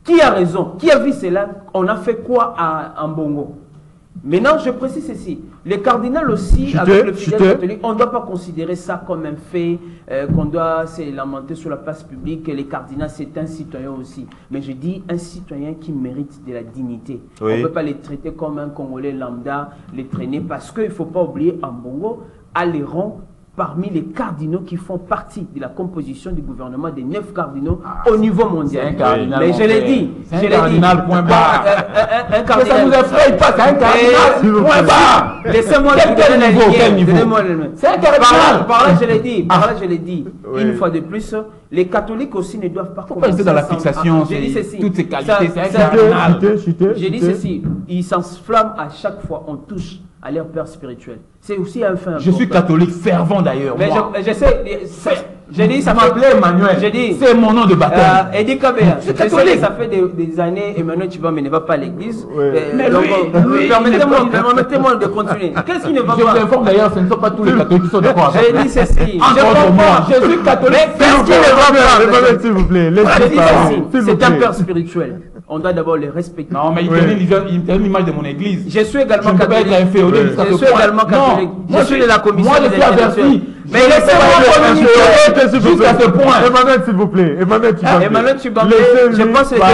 Qui a raison? Qui a vu cela? On a fait quoi à Mbongo? Maintenant, je précise ceci. Les cardinals aussi, avec le fidèle catholique, on ne doit pas considérer ça comme un fait, qu'on doit se lamenter sur la place publique. Les cardinals, c'est un citoyen aussi. Mais je dis un citoyen qui mérite de la dignité. Oui. On ne peut pas les traiter comme un Congolais lambda, les traîner, parce qu'il ne faut pas oublier, Mbongo a les rangs parmi les cardinaux qui font partie de la composition du gouvernement des 9 cardinaux au niveau mondial. C'est un cardinal. Mais je l'ai dit. C'est un cardinal, point barre. Un cardinal. Ça ne vous effraie pas, c'est un cardinal, point barre. Laissez-moi quel niveau? C'est un cardinal. Par là, je l'ai dit. Par là, je l'ai dit. Une fois de plus, les catholiques aussi ne doivent pas commencer dans la fixation. J'ai dit ceci. Toutes ces qualités, c'est un cardinal. J'ai dit ceci. Ils s'enflamment à chaque fois. On touche à leur père spirituel. C'est aussi un fait important. Je suis catholique fervent d'ailleurs. Mais je sais, j'ai dit, ça m'appelait Emmanuel. J'ai dit, c'est mon nom de baptême. Eddie Kabea. Je sais que ça fait des années, Emmanuel Chibambe ne va pas à l'église. Mais lui, permettez-moi de continuer. Qu'est-ce qui ne va pas? Je vous informe d'ailleurs, ce ne sont pas tous les catholiques qui sont d'accord. J'ai dit ceci. Je suis catholique. Qu'est-ce qui ne va pas? S'il vous plaît, c'est un père spirituel. On doit d'abord les respecter. Non, mais il termine l'image de mon église. Je suis également catholique. Je suis également catholique. Je suis de la commission. Moi, je suis averti. Mais laissez-moi communiquer jusqu'à ce point. Emmanuel, s'il vous plaît. Emmanuel Chibambe, je pense que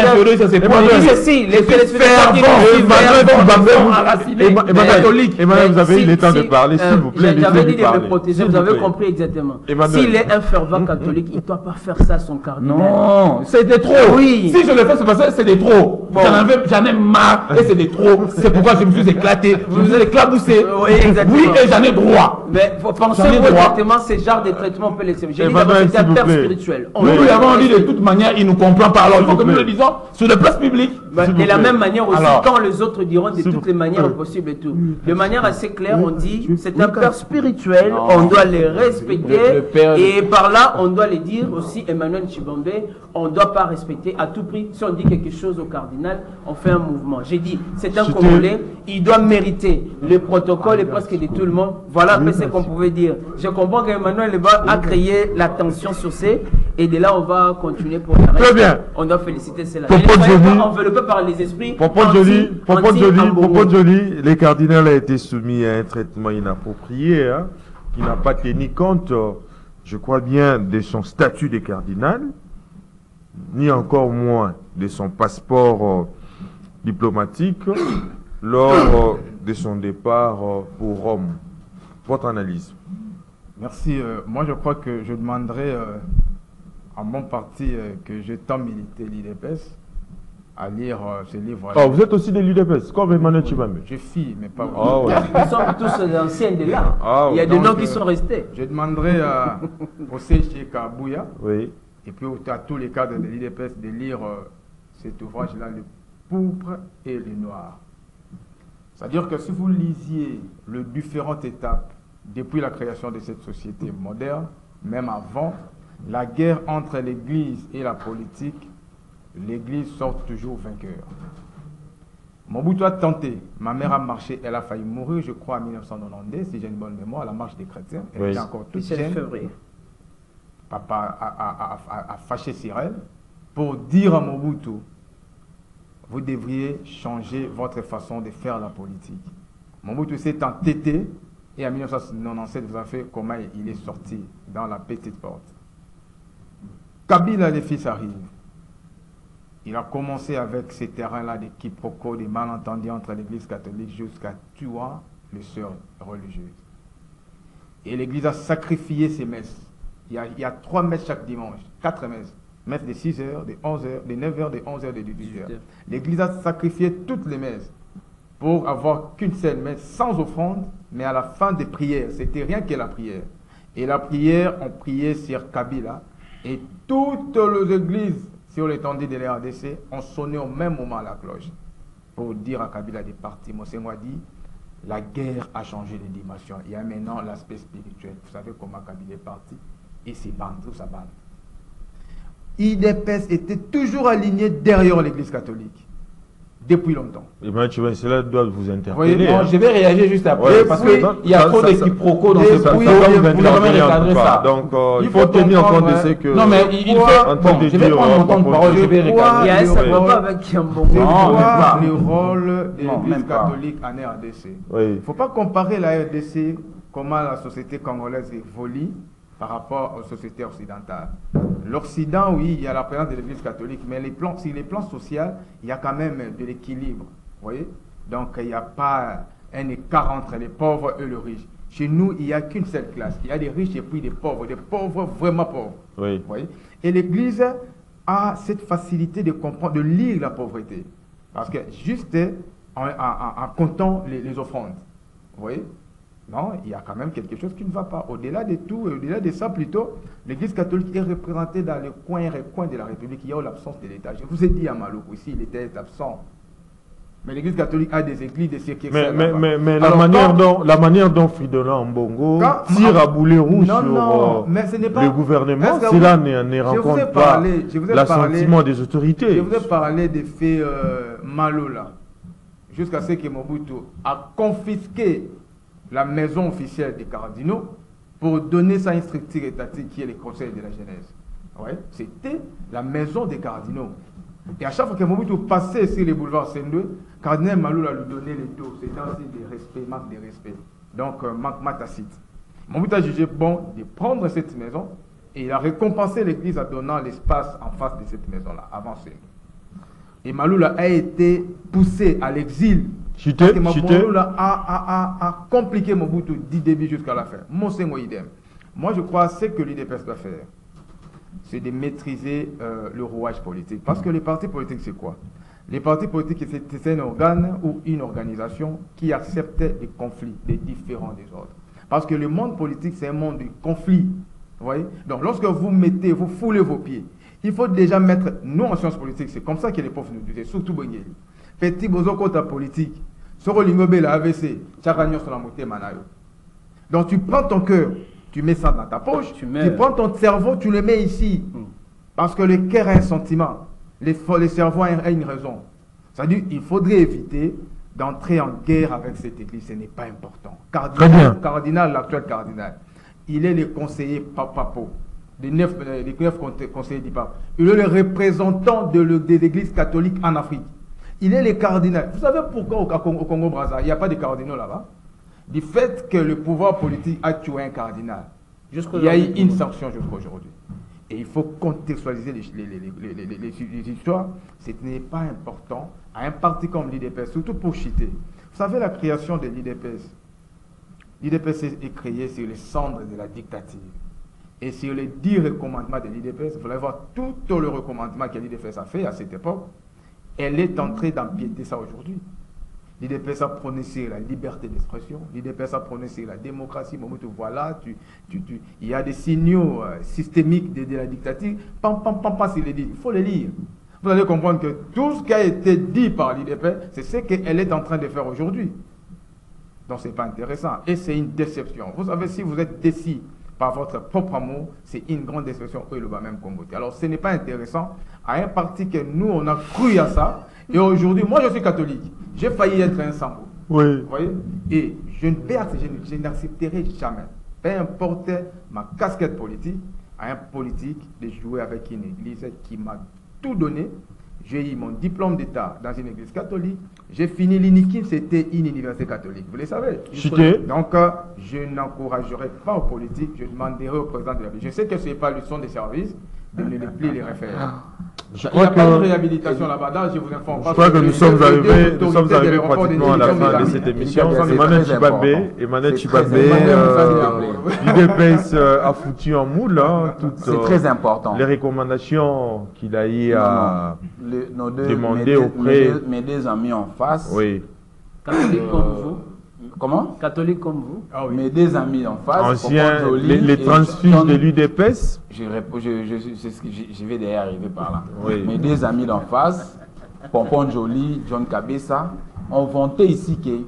les téléspectateurs Emmanuel, vous avez eu le temps de parler, s'il vous plaît. J'avais dit de me protéger, vous avez compris exactement. S'il est un fervent catholique, il ne doit pas faire ça à son cardinal. Non, c'était trop. Oui. Si je le fais, c'est parce que c'est des trop. J'en ai marre et c'est des trop. C'est pourquoi je me suis éclaté. Je me suis éclaboussé. Oui, exactement. Oui, et j'en ai droit. Mais pensez exactement ce genre de traitement, on peut laisser. J'ai dit d'abord c'est un père spirituel. Nous lui avons dit de toute manière, il ne nous comprend pas. Alors il faut que nous le disions sur les places publiques. De la même manière aussi, quand les autres diront de toutes les manières possibles et tout. De manière assez claire, on dit c'est un père spirituel, on doit les respecter. Et par là, on doit les dire aussi, Emmanuel Chibambe, on ne doit pas respecter à tout prix. Si on dit quelque chose au cardinal, on fait un mouvement. J'ai dit, c'est un Congolais, il doit mériter le protocole et presque de tout le monde. Voilà ce qu'on pouvait dire. Je comprends qu'Emmanuel a créé la tension sur ces, et de là on va continuer pour la reste. Très bien. On doit féliciter cela. On ne veut pas par les esprits. Propos joli, les cardinals ont été soumis à un traitement inapproprié, qui n'a pas tenu compte, je crois bien, de son statut de cardinal, ni encore moins de son passeport diplomatique lors de son départ pour Rome. Votre analyse? Merci. Moi, je crois que je demanderai à mon parti que j'ai tant milité l'IDPS à lire ce livre. Oh, vous êtes aussi de l'IDPS, comme Emmanuel Chibambe? Je suis, mais pas vous. Oh, ouais. Ils sont tous anciens de là. Il y a des noms qui sont restés. Je demanderai au CG Kabouya, oui, et puis à tous les cadres de l'IDPS de lire cet ouvrage-là, Le pourpre et le noir. C'est-à-dire que si vous lisiez les différentes étapes depuis la création de cette société moderne, même avant, la guerre entre l'Église et la politique, l'Église sort toujours vainqueur. Mobutu a tenté, ma mère a marché, elle a failli mourir, je crois, en 1992, si j'ai une bonne mémoire, la marche des chrétiens, elle était encore toute jeune. Papa a fâché sur elle pour dire à Mobutu, vous devriez changer votre façon de faire la politique. Mobutu s'est entêté et en 1997, vous avez fait comment il est sorti dans la petite porte. Kabila, les fils arrivent. Il a commencé avec ces terrains-là de quiproquos, des malentendus entre l'église catholique jusqu'à tuer les sœurs religieuses. Et l'église a sacrifié ses messes. Il y a 3 messes chaque dimanche, 4 messes. Messes de 6 heures, de 11 heures, de 9 heures, de 11 heures, de 18 heures. L'église a sacrifié toutes les messes pour avoir qu'une seule messe sans offrande, mais à la fin des prières. C'était rien que la prière. Et la prière, on priait sur Kabila. Et toutes les églises sur l'étendue de la RDC ont sonné au même moment la cloche pour dire à Kabila de partir. Monseigneur a dit, la guerre a changé de dimension. Il y a maintenant l'aspect spirituel. Vous savez comment Kabila est parti et ses bandes, tout sa bande. IDPS était toujours aligné derrière l'église catholique. depuis longtemps. Et bien, cela doit vous interpeller. Oui, non, hein. je vais réagir juste après, Ouais, parce oui, qu'il y a trop de quiproquos dans ce Ça pays. doit vous Il faut vraiment interpeller en recadrer tout cas. ça. Donc, il Il faut faut tenir compte de comprendre, ce que... Non, mais il en fait... train Bon, de je vais dire, prendre mon temps de parole, je vais Il y recadrer. a un Ouais. problème avec Kiambongo. C'est Non, quoi même pas. le rôle de Non, l'Église même pas. catholique en RDC? Oui. Il ne faut pas comparer la RDC, comment la société congolaise évolue par rapport aux sociétés occidentales. L'Occident, oui, il y a la présence de l'Église catholique, mais sur les plans sociaux, il y a quand même de l'équilibre. Vous voyez? Donc, il n'y a pas un écart entre les pauvres et les riches. Chez nous, il n'y a qu'une seule classe. Il y a des riches et puis des pauvres vraiment pauvres. Oui. Vous voyez? Et l'Église a cette facilité de comprendre, de lire la pauvreté. Parce que juste en comptant les offrandes, vous voyez? Non, il y a quand même quelque chose qui ne va pas. Au-delà de tout, au-delà de ça plutôt, l'Église catholique est représentée dans les coins de la République. Il y a l'absence de l'État. Je vous ai dit à Maloukou, ici, il était absent. Mais l'Église catholique a des églises, des circuits. Mais la manière dont Fridolin Mbongo tire à boulet rouge sur le gouvernement, cela ne rencontre pas l'assentiment des autorités. Je vous ai parlé des faits Malola, jusqu'à ce que Mobutu a confisqué la maison officielle des cardinaux pour donner sa structure étatique qui est le Conseil de la Genèse. Ouais, c'était la maison des cardinaux. Et à chaque fois que Mobutu passait sur les boulevards Sendwe, cardinal Maloula lui donnait les dos. C'était un signe de respect, manque de respect. Donc, manque tacite. Mobutu a jugé bon de prendre cette maison et il a récompensé l'église en donnant l'espace en face de cette maison-là, avant Sendwe. Et Maloula a été poussé à l'exil. Maloula a compliqué Mobutu du début jusqu'à la fin. Moi, je crois que ce que l'UDPS doit faire, c'est de maîtriser le rouage politique. Parce que les partis politiques, c'est quoi? Les partis politiques, c'est un organe ou une organisation qui accepte les conflits, les différents des autres. Parce que le monde politique, c'est un monde de conflit. Vous voyez? Donc, lorsque vous foulez vos pieds, il faut déjà mettre, nous en sciences politiques, c'est comme ça que les profs nous disaient, surtout Bengeli. Petit bozo contre la politique, sur l'ingobé, la AVC, chakranyo sur la montée manayo. Donc, tu prends ton cœur, tu mets ça dans ta poche, tu prends ton cerveau, tu le mets ici. Parce que le cœur a un sentiment, le cerveau a une raison. C'est-à-dire qu'il faudrait éviter d'entrer en guerre avec cette église, ce n'est pas important. L'actuel cardinal, il est le conseiller papapo, des 9 conseillers du pape. Il est le représentant de l'église catholique en Afrique. Il est le cardinal. Vous savez pourquoi au Congo-Brazzaville, il n'y a pas de cardinaux là-bas? Du fait que le pouvoir politique a tué un cardinal. Il y a eu une sanction jusqu'à aujourd'hui. Et il faut contextualiser les histoires. Ce n'est pas important à un parti comme l'IDPS, surtout pour chiter. Vous savez, la création de l'IDPS, l'IDPS est créée sur les cendres de la dictature. Et sur les 10 recommandements de l'IDPS, vous allez voir tout le recommandement que l'IDPS a fait à cette époque. Elle est en train d'empiéter ça aujourd'hui. L'IDPS a prôné sur la liberté d'expression, l'IDPS a prôné sur la démocratie. Voilà, il y a des signaux systémiques de la dictature. Il faut les lire. Vous allez comprendre que tout ce qui a été dit par l'IDPS, c'est ce qu'elle est en train de faire aujourd'hui. Donc ce n'est pas intéressant. Et c'est une déception. Vous savez, si vous êtes déçu par votre propre amour, c'est une grande déception. Même combattre. Alors ce n'est pas intéressant à un parti que nous, on a cru à ça. Et aujourd'hui, moi je suis catholique. J'ai failli être un sambo. Oui. Vous voyez? Et je n'accepterai jamais, peu importe ma casquette politique, à un politique de jouer avec une église qui m'a tout donné. J'ai eu mon diplôme d'État dans une église catholique. J'ai fini l'INIKIM, c'était une université catholique. Vous le savez. Donc, je n'encouragerai pas aux politiques. Je demanderai au président de la République. Je sais que ce n'est pas le son des services de ne plus les référer. Il n'y a pas de réhabilitation là-bas, je vous informe. Je crois que nous sommes arrivés pratiquement à la fin de cette émission. Emmanuel Chibambe, l'UDPS a foutu en moule toutes très important. Les recommandations qu'il a eu à demander auprès... Mes deux amis en face. Oui. Catholiques comme vous. Comment? Catholiques comme vous. Ah oui. Mes deux amis en face. Anciens, les transfuges de l'UDPS. Je vais d'ailleurs arriver par là. Oui. Mes deux amis d'en face, Pompon Joly, John Kabessa, ont vanté ici qu'il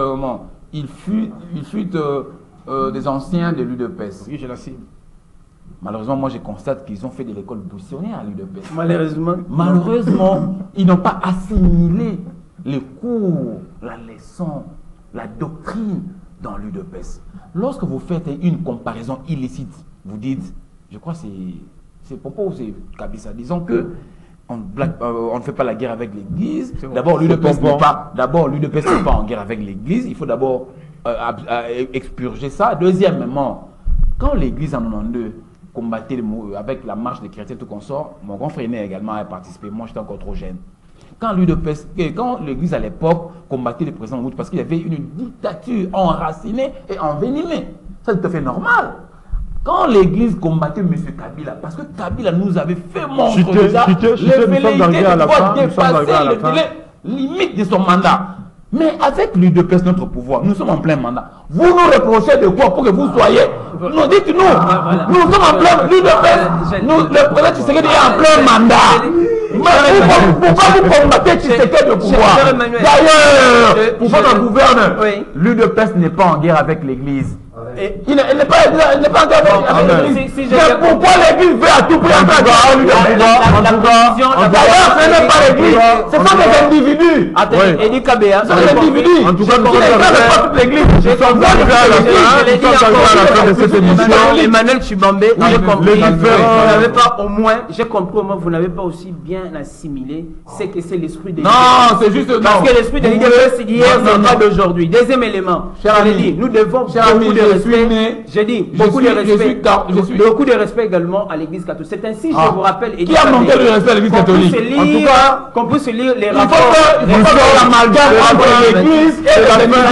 fut des anciens de l'UDPS. Oui, je la cible. Malheureusement, moi je constate qu'ils ont fait de l'école buissonnière à l'UDPS. Malheureusement, ils n'ont pas assimilé les cours, la leçon, la doctrine dans l'UDPS. Lorsque vous faites une comparaison illicite, vous dites, je crois que c'est Popo ou c'est Kabisa, disons que on ne fait pas la guerre avec l'Église. D'abord, l'UDPS n'est pas en guerre avec l'Église. Il faut d'abord expurger ça. Deuxièmement, quand l'Église en 92 combattait avec la marche des chrétiens tout consort, mon grand frère aîné également a participé. Moi, j'étais encore trop jeune. Quand l'Église à l'époque combattait le président Mobutu parce qu'il y avait une dictature enracinée et envenimée, ça c'est tout à fait normal. Quand l'Église combattait M. Kabila, parce que Kabila nous avait fait montrer déjà les velléités de pouvoir dépasser les limites de son mandat. Mais avec l'UDPS, notre pouvoir, nous sommes en plein mandat. Vous nous reprochez de quoi pour que vous soyez... Nous dites-nous, nous sommes en plein... L'UDPS, le président Tshisekedi est en plein mandat. Mais pourquoi vous combattez Tshisekedi de pouvoir? D'ailleurs, pour votre gouverneur, l'UDPS n'est pas en guerre avec l'Église. Il n'est pas en guerre avec l'Église. Mais pourquoi l'Église veut à tout prix entrer en guerre avec l'Église? D'ailleurs, ce n'est pas l'Église, ce sont des individus. Attendez, Edi Kabea, Ce sont des individus. En tout cas, nous pas toute l'Église. Emmanuel Chibombe, j'ai compris. Vous n'avez pas au moins, j'ai compris au moins, vous n'avez pas aussi bien assimilé ce que c'est l'esprit de l'Église. Non, c'est juste parce que l'esprit de l'Église c'est d'hier, c'est pas d'aujourd'hui. Deuxième élément, nous devons beaucoup de respect. J'ai dit beaucoup de respect également à l'Église catholique. C'est ainsi, je vous rappelle. Qui a manqué de respect à l'Église catholique? En tout cas, qu'on puisse lire les rapports. Il faut faire l'amalgame entre l'Église et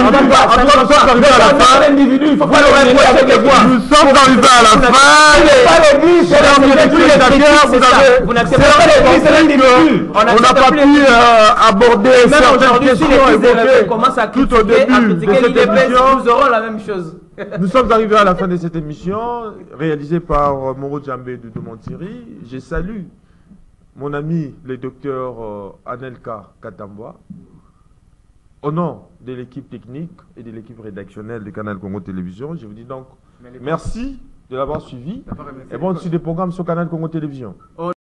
l'individu. Il faut pas le respect avec les voix. Nous sommes arrivés à la fin. Pas l'Église, c'est l'individu. Vous n'acceptez pas l'Église, c'est l'individu. On n'a pas pu aborder certaines questions commence à tout au début de cette émission. Nous aurons la même chose. Nous sommes arrivés à la fin de cette émission, réalisée par Moro Djambé de Domontiri. Je salue mon ami, le docteur Anelka Katambwa, au nom de l'équipe technique et de l'équipe rédactionnelle du Canal Congo Télévision. Je vous dis donc merci de l'avoir suivi et bonne suite des programmes sur Canal Congo Télévision.